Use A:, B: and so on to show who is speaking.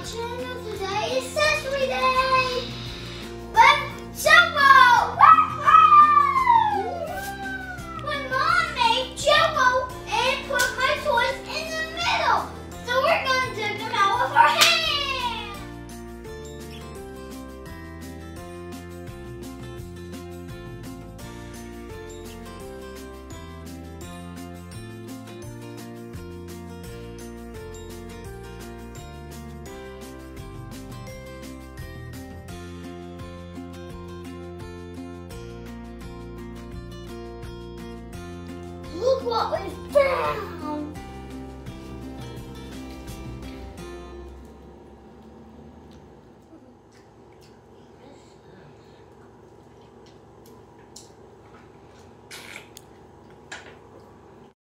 A: channel. Today is Sesame Day. Let's Jello! My mom made Jello and put my toys in the middle. So we're going to dig them out with our hands. Look what we found!